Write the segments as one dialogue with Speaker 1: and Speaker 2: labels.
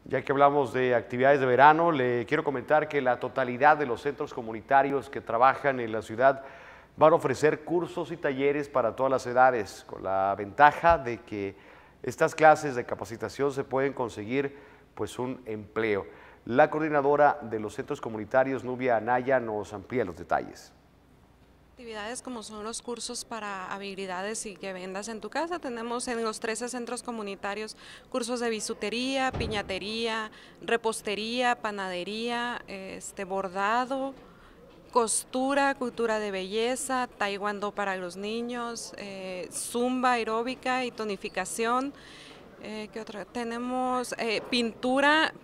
Speaker 1: Ya que hablamos de actividades de verano, le quiero comentar que la totalidad de los centros comunitarios que trabajan en la ciudad van a ofrecer cursos y talleres para todas las edades, con la ventaja de que estas clases de capacitación se pueden conseguir pues un empleo. La coordinadora de los centros comunitarios, Nubia Anaya, nos amplía los detalles.
Speaker 2: Actividades como son los cursos para habilidades y que vendas en tu casa. Tenemos en los 13 centros comunitarios cursos de bisutería, piñatería, repostería, panadería, bordado, costura, cultura de belleza, taekwondo para los niños, zumba aeróbica y tonificación. ¿Qué otra? Tenemos pintura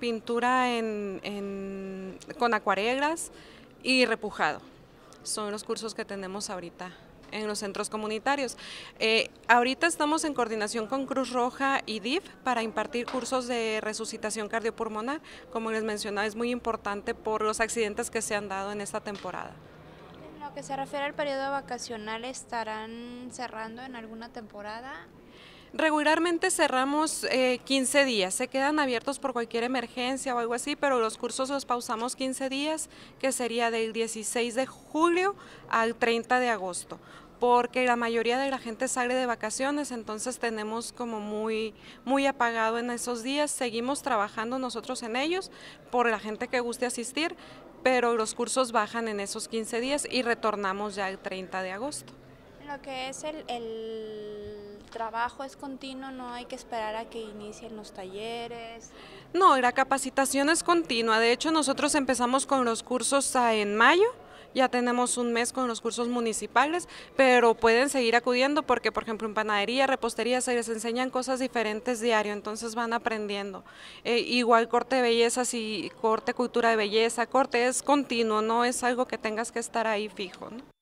Speaker 2: con acuarelas y repujado. Son los cursos que tenemos ahorita en los centros comunitarios. Ahorita estamos en coordinación con Cruz Roja y DIF para impartir cursos de resucitación cardiopulmonar. Como les mencionaba, es muy importante por los accidentes que se han dado en esta temporada.
Speaker 3: En lo que se refiere al periodo vacacional, ¿estarán cerrando en alguna temporada?
Speaker 2: Regularmente cerramos 15 días, se quedan abiertos por cualquier emergencia o algo así, pero los cursos los pausamos 15 días, que sería del 16 de julio al 30 de agosto, porque la mayoría de la gente sale de vacaciones, entonces tenemos como muy apagado en esos días. Seguimos trabajando nosotros en ellos por la gente que guste asistir, pero los cursos bajan en esos 15 días y retornamos ya el 30 de agosto.
Speaker 3: Lo que es el trabajo es continuo, no hay que esperar a que inicien los talleres.
Speaker 2: No, la capacitación es continua. De hecho, nosotros empezamos con los cursos en mayo. Ya tenemos un mes con los cursos municipales, pero pueden seguir acudiendo porque, por ejemplo, en panadería, repostería se les enseñan cosas diferentes diario, entonces van aprendiendo. Igual corte de belleza, si corte cultura de belleza, corte es continuo, no es algo que tengas que estar ahí fijo, ¿no?